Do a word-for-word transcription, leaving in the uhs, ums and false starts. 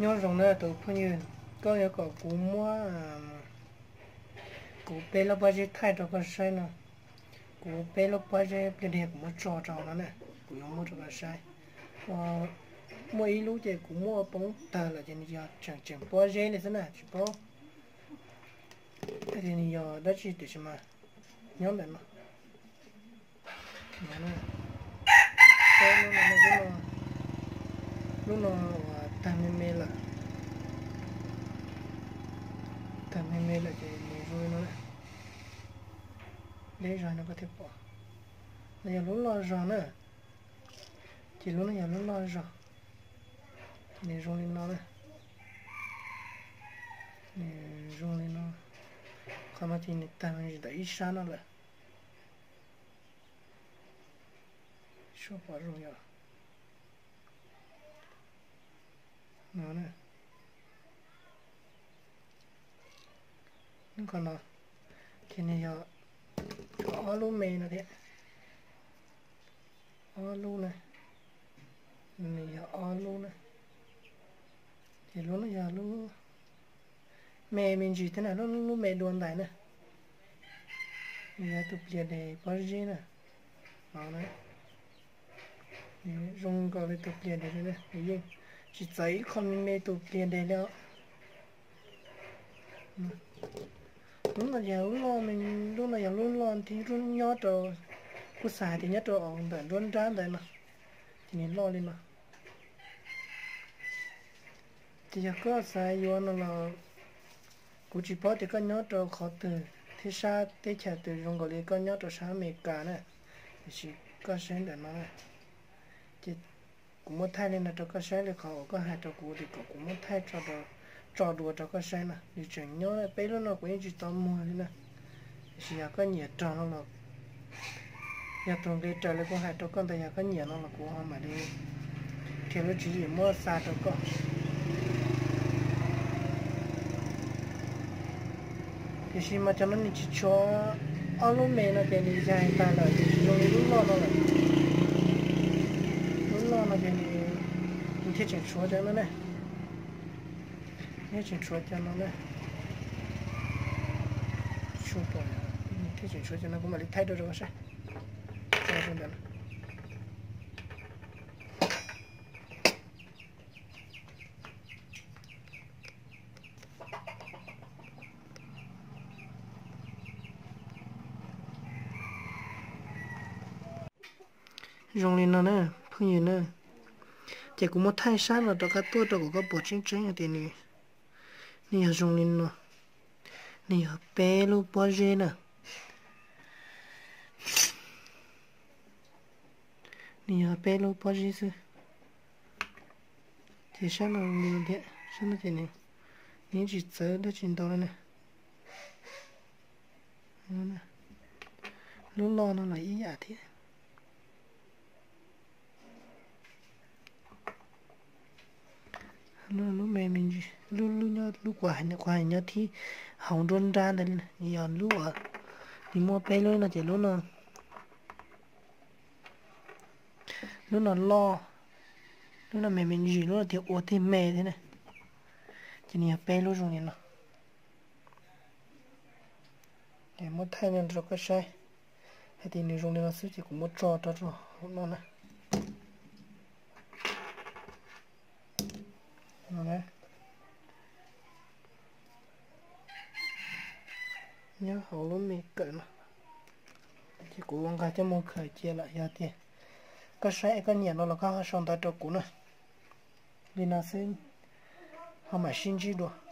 nhớ rằng là tụi phụ nữ có những cái cú mua cú bé là bao giờ thay cho cái sai nữa cú bé là bao giờ cái đẹp mua trò trò nó nè cú dùng mua cho cái sai mua ít lúc thì cú mua bông tờ là cho nên giờ chẳng chẳng bao giờ này thế nào chỉ bao thế thì giờ đó chỉ để mà nhớ lại mà nó nè cái nó là cái nó lúc nó tam mươi mê là tam mươi mê là cái rồi nó này để rồi nó có thể bỏ bây giờ lúc lo rồi nữa chỉ lúc này giờ lúc lo rồi để rồi nó này để rồi nó không mà thì tam mươi đã ít sáng nó rồi số bỏ rồi rồi nó này nó còn nó thì này giờ có alu mè nó thế alu này này giờ alu này thì lúc nó giờ lúc mè mình chỉ thế này lúc lúc mè đuôn lại nè giờ tụt liền để bao nhiêu nè đó này dùng cái để tụt liền để này này chỉ giấy con mè tụt liền để đó lúc nào giờ lúc lo mình lúc nào giờ lúc lo thì lúc nhớ rồi cứ xài thì nhớ rồi ông đợi luôn ra đấy mà thì nên lo lên mà thì giờ có xài vô nó là cứ chỉ bảo thì có nhớ rồi khó từ thế sao thế chả từ dùng cái này có nhớ rồi sao mẹ cả nè chỉ có sáng để mà thì cũng muốn thay nên là cho có sáng để họ có hai cho cụ thì cũng muốn thay cho rồi trò đùa cho có sai nè thì chuyện nhớ là bé nó cũng chỉ tao mua thế nè chỉ là có nhiều trò nó là nhà trồng cái trò này có hai trò con tại nhà có nhiều nó là của họ mà đi thì nó chỉ mua xa trò con thì khi mà cho nó chỉ cho alo mẹ nó cái này dài ta là thì nó lúc lo nó là lúc lo nó cái này mình thiết chỉnh số cho nó này thế chỉnh số cho nó này số rồi thế chỉnh số cho nó cũng mà đi thay đổi rồi sao cho nó được dùng lên nó nè phương nhìn nè chỉ cũng một thay sát là cho các tôi cho có bộ chính chính ở tiền này nè dùng lên nó nè bé lúc bao giờ nè nè bé lúc bao giờ chứ thì sao nó nhiều thế sao nó thế này nè chỉ chờ để chuyển đổi này lúc lo nó là ý giả thế lúc lúc mẹ mình lúc lúc nhớ lúc qua nhớ qua nhớ thì hỏng run ra đây giờ lúc ở thì mua pe luôn là chỉ lúc nào lúc nào lo lúc nào mẹ mình gì lúc nào thì ô thì mẹ thế này chỉ nhiều pe luôn rồi nè để mua thay nên rồi có sai hay thì nếu dùng để nó sử chỉ cũng mua trò trò trò nó này nó này nhớ hậu luôn mẹ cỡ nó chỉ cũng ăn cái cho mua khởi chia lại ra tiền có sai có nhiều nó là có xong ta trâu cũ nữa vì nó sẽ họ mà xin chi được